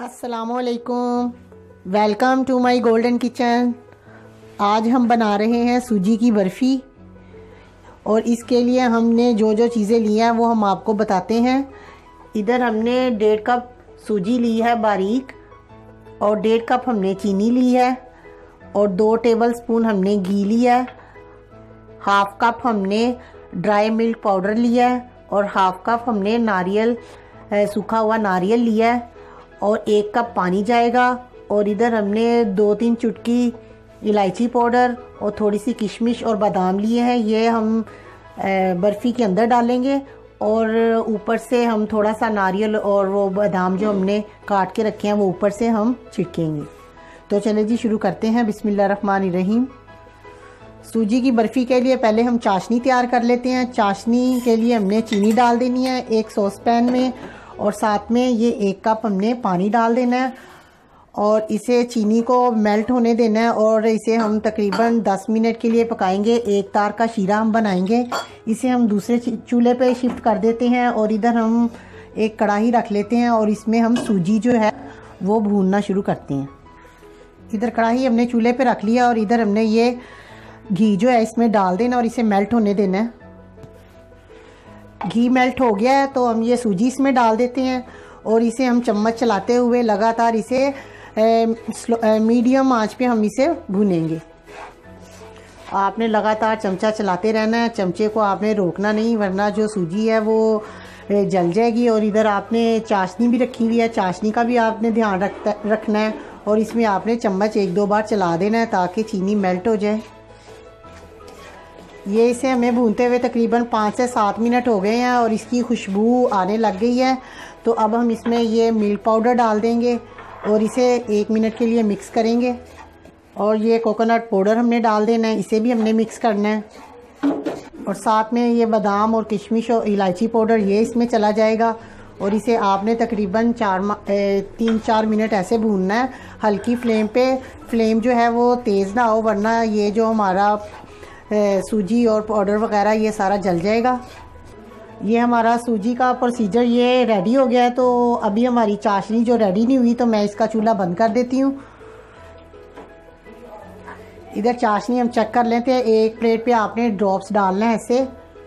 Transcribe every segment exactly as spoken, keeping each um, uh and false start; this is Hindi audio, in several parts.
अस्सलामुअलैकुम, welcome to my golden kitchen. आज हम बना रहे हैं सूजी की बर्फ़ी और इसके लिए हमने जो जो चीज़ें ली हैं वो हम आपको बताते हैं। इधर हमने डेढ़ कप सूजी ली है बारीक और डेढ़ कप हमने चीनी ली है और दो टेबलस्पून हमने घी लिया है। हाफ़ कप हमने ड्राई मिल्क पाउडर लिया है और हाफ़ कप हमने नारियल सूखा हुआ नारियल लिया है और एक कप पानी जाएगा। और इधर हमने दो तीन चुटकी इलायची पाउडर और थोड़ी सी किशमिश और बादाम लिए हैं। ये हम बर्फ़ी के अंदर डालेंगे और ऊपर से हम थोड़ा सा नारियल और वो बादाम जो हमने काट के रखे हैं वो ऊपर से हम छिड़केंगे। तो चलिए जी शुरू करते हैं। बिस्मिल्लाहिर्रहमानिर्रहीम। सूजी की बर्फ़ी के लिए पहले हम चाशनी तैयार कर लेते हैं। चाशनी के लिए हमने चीनी डाल देनी है एक सॉस पैन में और साथ में ये एक कप हमने पानी डाल देना है और इसे चीनी को मेल्ट होने देना है और इसे हम तकरीबन दस मिनट के लिए पकाएंगे। एक तार का शीरा हम बनाएंगे। इसे हम दूसरे चूल्हे पे शिफ्ट कर देते हैं और इधर हम एक कढ़ाई रख लेते हैं और इसमें हम सूजी जो है वो भूनना शुरू करते हैं। इधर कढ़ाई हमने चूल्हे पे रख लिया और इधर हमने ये घी जो है इसमें डाल देना और इसे मेल्ट होने देना है। घी मेल्ट हो गया है तो हम ये सूजी इसमें डाल देते हैं और इसे हम चम्मच चलाते हुए लगातार इसे ए, मीडियम आंच पे हम इसे भूनेंगे। आपने लगातार चमचा चलाते रहना है, चमचे को आपने रोकना नहीं वरना जो सूजी है वो जल जाएगी। और इधर आपने चाशनी भी रखी हुई है, चाशनी का भी आपने ध्यान रखता रखना है और इसमें आपने चम्मच एक दो बार चला देना है ताकि चीनी मेल्ट हो जाए। ये इसे हमें भूनते हुए तकरीबन पाँच से सात मिनट हो गए हैं और इसकी खुशबू आने लग गई है। तो अब हम इसमें ये मिल्क पाउडर डाल देंगे और इसे एक मिनट के लिए मिक्स करेंगे। और ये कोकोनट पाउडर हमने डाल देना है, इसे भी हमने मिक्स करना है। और साथ में ये बादाम और किशमिश और इलायची पाउडर ये इसमें चला जाएगा और इसे आपने तकरीबन चार तीन चार मिनट ऐसे भूनना है हल्की फ्लेम पे। फ्लेम जो है वो तेज़ ना हो वरना ये जो हमारा सूजी और पाउडर वगैरह ये सारा जल जाएगा। ये हमारा सूजी का प्रोसीजर ये रेडी हो गया है। तो अभी हमारी चाशनी जो रेडी नहीं हुई तो मैं इसका चूल्हा बंद कर देती हूँ। इधर चाशनी हम चेक कर लेते हैं। एक प्लेट पे आपने ड्रॉप्स डालना है ऐसे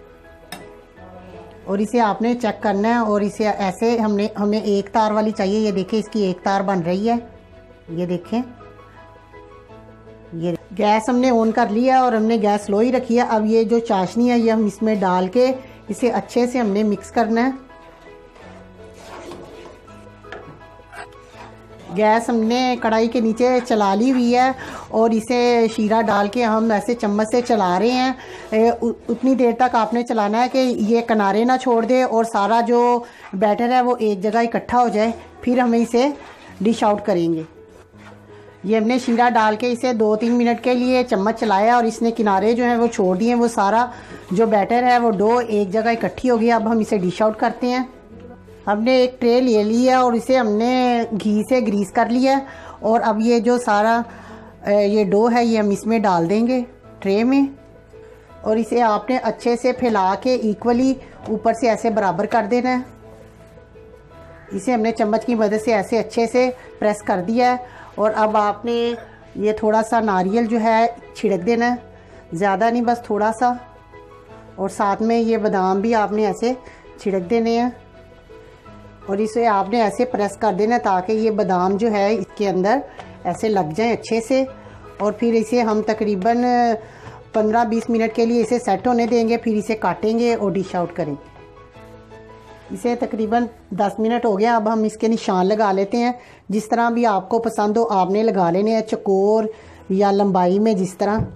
और इसे आपने चेक करना है और इसे ऐसे हमने हमें एक तार वाली चाहिए। ये देखें इसकी एक तार बन रही है, ये देखें। ये गैस हमने ऑन कर लिया और हमने गैस स्लो ही रखी है। अब ये जो चाशनी है ये हम इसमें डाल के इसे अच्छे से हमने मिक्स करना है। गैस हमने कढ़ाई के नीचे चला ली हुई है और इसे शीरा डाल के हम ऐसे चम्मच से चला रहे हैं। उतनी देर तक आपने चलाना है कि ये किनारे ना छोड़ दे और सारा जो बैटर है वो एक जगह इकट्ठा हो जाए। फिर हमें इसे डिश आउट करेंगे। ये हमने शीरा डाल के इसे दो तीन मिनट के लिए चम्मच चलाया और इसने किनारे जो हैं वो छोड़ दिए। वो सारा जो बैटर है वो डो एक जगह इकट्ठी हो गई। अब हम इसे डिश आउट करते हैं। हमने एक ट्रे ले ली है और इसे हमने घी से ग्रीस कर लिया है और अब ये जो सारा ये डो है ये हम इसमें डाल देंगे ट्रे में और इसे आपने अच्छे से फैला के इक्वली ऊपर से ऐसे बराबर कर देना है। इसे हमने चम्मच की मदद से ऐसे अच्छे से प्रेस कर दिया है और अब आपने ये थोड़ा सा नारियल जो है छिड़क देना है, ज़्यादा नहीं बस थोड़ा सा। और साथ में ये बादाम भी आपने ऐसे छिड़क देने हैं और इसे आपने ऐसे प्रेस कर देना ताकि ये बादाम जो है इसके अंदर ऐसे लग जाएं अच्छे से। और फिर इसे हम तकरीबन पंद्रह बीस मिनट के लिए इसे सेट होने देंगे। फिर इसे काटेंगे और डिश आउट करेंगे। इसे तकरीबन दस मिनट हो गया। अब हम इसके निशान लगा लेते हैं। जिस तरह भी आपको पसंद हो आपने लगा लेने हैं, चकोर या लंबाई में जिस तरह।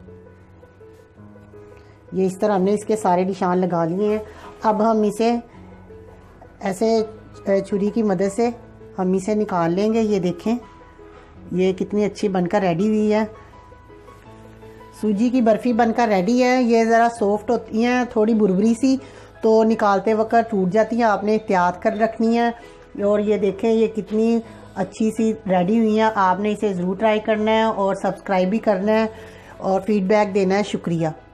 ये इस तरह हमने इसके सारे निशान लगा लिए हैं। अब हम इसे ऐसे छुरी की मदद से हम इसे निकाल लेंगे। ये देखें ये कितनी अच्छी बनकर रेडी हुई है। सूजी की बर्फ़ी बनकर रेडी है। ये ज़रा सॉफ्ट होती हैं, थोड़ी बुरबुरी सी, तो निकालते वक्त टूट जाती है। आपने एहतियात कर रखनी है। और ये देखें ये कितनी अच्छी सी रेडी हुई है। आपने इसे ज़रूर ट्राई करना है और सब्सक्राइब भी करना है और फीडबैक देना है। शुक्रिया।